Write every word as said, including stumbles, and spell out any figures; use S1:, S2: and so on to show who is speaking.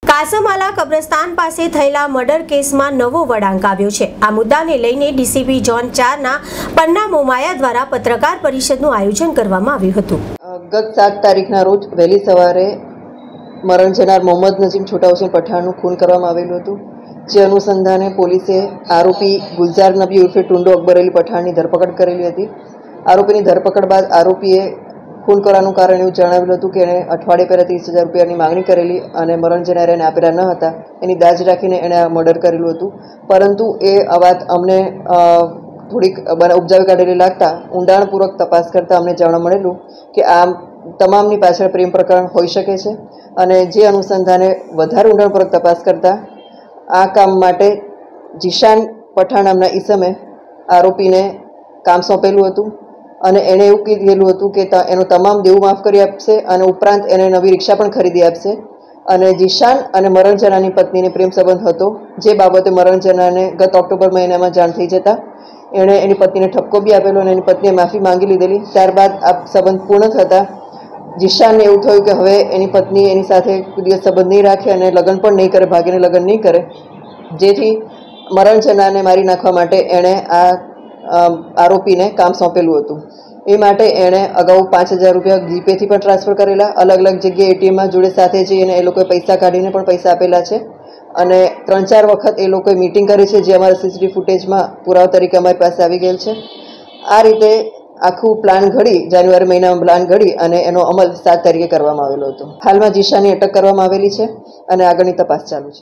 S1: કાસમાલા કબ્રસ્તાન પાસે થયેલા મર્ડર કેસમાં નવો વળાંક આવ્યો છે। આ મુદ્દાને લઈને ડીસીપી ઝોન ચારના પન્ના મોમાયા દ્વારા પત્રકાર પરિષદનું આયોજન કરવામાં આવ્યું હતું।
S2: ગત સાત તારીખના રોજ વહેલી સવારે મરણ જનાર મોહમ્મદ નજીમ છોટા હુસેન પઠાણનું ખૂન કરવામાં આવેલું હતું, જે અનુસંધાને પોલીસે આરોપી ગુલઝાર નબી ઉર્ફે ટુંડો અકબર અલી પઠાણની ધરપકડ કરેલી હતી। આરોપીની ધરપકડ બાદ આરોપીએ ખૂન કરવાનું કારણ એવું જણાવેલું હતું કે એણે અઠવાડિયે પહેલાં ત્રીસ હજાર રૂપિયાની માગણી કરેલી અને મરણ જનારે એને આપેલા ન હતા, એની દાજ રાખીને એણે આ મર્ડર કરેલું હતું। પરંતુ એ વાત અમને થોડીક ઉપજાવી કાઢેલી લાગતા ઊંડાણપૂર્વક તપાસ કરતાં અમને જાણવા મળેલું કે આ તમામની પાછળ પ્રેમ પ્રકરણ હોઈ શકે છે અને જે અનુસંધાને વધારે ઊંડાણપૂર્વક તપાસ કરતાં આ કામ માટે જીશાન પઠાણ નામના ઈસમે આરોપીને કામ સોંપેલું હતું અને એણે એવું કીધેલું હતું કે એનો તમામ દેવું માફ કરી આપશે અને ઉપરાંત એને નવી રિક્ષા પણ ખરીદી આપશે। અને જીશાન અને મરણ જનારની પત્નીને પ્રેમ સંબંધ હતો, જે બાબતે મરણ જનારને ગત ઓક્ટોબર મહિનામાં જાણ થઈ જતાં એણે એની પત્નીને ઠપકો બી આપેલો અને એની પત્નીએ માફી માંગી લીધેલી। ત્યારબાદ આ સંબંધ પૂર્ણ થતાં જીશાનને એવું થયું કે હવે એની પત્ની એની સાથે કોઈ દિવસ સંબંધ નહીં રાખે અને લગ્ન પણ નહીં કરે, ભાગીને લગ્ન નહીં કરે, જેથી મરણ જનારને મારી નાખવા માટે એણે આ આરોપીને કામ સોંપેલું હતું। એ માટે એણે અગાઉ પાંચ હજાર રૂપિયા જીપેથી પણ ટ્રાન્સફર કરેલા, અલગ અલગ જગ્યાએ એટીએમમાં જોડે સાથે જઈને એ લોકોએ પૈસા કાઢીને પણ પૈસા આપેલા છે અને ત્રણ ચાર વખત એ લોકોએ મિટિંગ કરી છે, જે અમારા સીસીટીવી ફૂટેજમાં પુરાવા તરીકે અમારી પાસે આવી ગયેલ છે। આ રીતે આખું પ્લાન ઘડી જાન્યુઆરી મહિનામાં પ્લાન ઘડી અને એનો અમલ સાત તારીખે કરવામાં આવેલો હતો। હાલમાં જીશાની અટક કરવામાં આવેલી છે અને આગળની તપાસ ચાલુ છે।